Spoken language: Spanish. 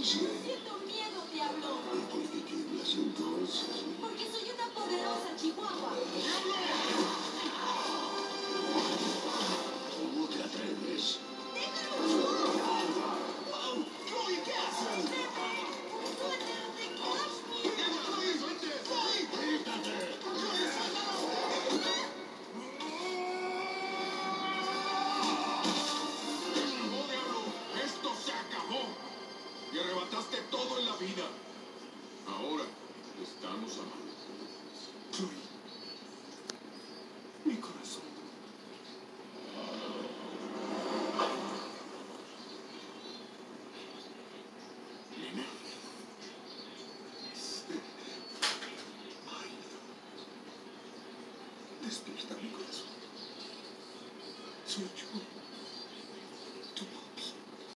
siento miedo, diablo. ¿Por qué tiemblas entonces? Porque soy una poderosa chihuahua. ¡Diablo!